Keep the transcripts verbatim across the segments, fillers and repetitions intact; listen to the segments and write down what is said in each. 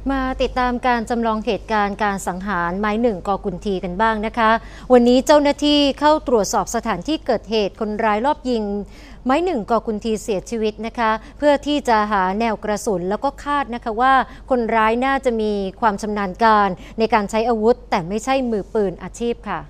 มาติดตามการจำลองเหตุการณ์การสังหารไม้หนึ่งกอกุนทีกันบ้างนะคะวันนี้เจ้าหน้าที่เข้าตรวจสอบสถานที่เกิดเหตุคนร้ายรอบยิงไม้หนึ่งกอกุนทีเสียชีวิตนะคะเพื่อที่จะหาแนวกระสุนแล้วก็คาดนะคะว่าคนร้ายน่าจะมีความชำนาญการในการใช้อาวุธแต่ไม่ใช่มือปืนอาชีพค่ะ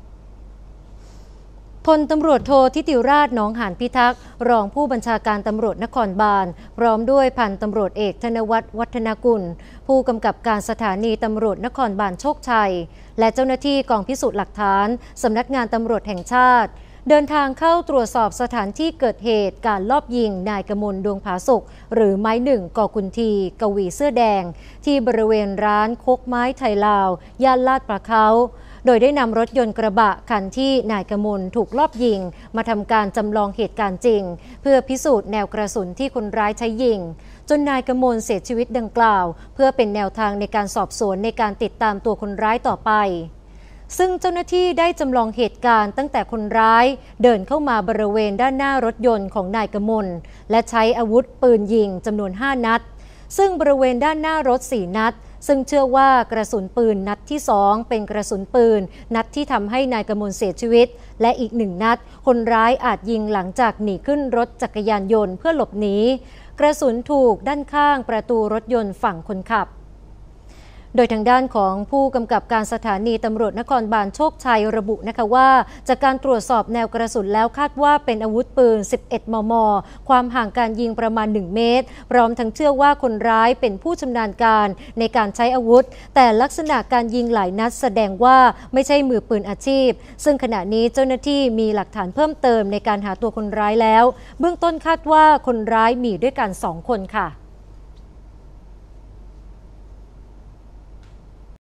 พลตำรวจโททิติราชหนองหานพิทักษ์รองผู้บัญชาการตำรวจนครบาลพร้อมด้วยพันตำรวจเอกธนวัฒน์วัฒนกุลผู้กำกับการสถานีตำรวจนครบาลโชคชัยและเจ้าหน้าที่กองพิสูจน์หลักฐานสำนักงานตำรวจแห่งชาติเดินทางเข้าตรวจสอบสถานที่เกิดเหตุการลอบยิงนายกมลดวงผาสุกหรือไม้หนึ่งกอกุนทีกวีเสื้อแดงที่บริเวณร้านคกไม้ไทยลาวย่านลาดปลาเขาโดยได้นำรถยนต์กระบะคันที่นายกมลถูกลอบยิงมาทำการจำลองเหตุการณ์จริงเพื่อพิสูจน์แนวกระสุนที่คนร้ายใช้ยิงจนนายกมลเสียชีวิตดังกล่าวเพื่อเป็นแนวทางในการสอบสวนในการติดตามตัวคนร้ายต่อไปซึ่งเจ้าหน้าที่ได้จำลองเหตุการณ์ตั้งแต่คนร้ายเดินเข้ามาบริเวณด้านหน้ารถยนต์ของนายกมลและใช้อาวุธปืนยิงจำนวนห้านัดซึ่งบริเวณด้านหน้ารถสี่นัดซึ่งเชื่อว่ากระสุนปืนนัดที่สองเป็นกระสุนปืนนัดที่ทำให้นายกมลเสียชีวิตและอีกหนึ่งนัดคนร้ายอาจยิงหลังจากหนีขึ้นรถจักรยานยนต์เพื่อหลบหนีกระสุนถูกด้านข้างประตูรถยนต์ฝั่งคนขับโดยทางด้านของผู้กำกับการสถานีตำรวจนครบาลโชคชัยระบุนะคะว่าจากการตรวจสอบแนวกระสุนแล้วคาดว่าเป็นอาวุธปืนสิบเอ็ดมมความห่างการยิงประมาณหนึ่งเมตรพร้อมทั้งเชื่อว่าคนร้ายเป็นผู้ชำนาญการในการใช้อาวุธแต่ลักษณะการยิงหลายนัดแสดงว่าไม่ใช่มือปืนอาชีพซึ่งขณะนี้เจ้าหน้าที่มีหลักฐานเพิ่มเติมในการหาตัวคนร้ายแล้วเบื้องต้นคาดว่าคนร้ายมีด้วยกันสองคนค่ะ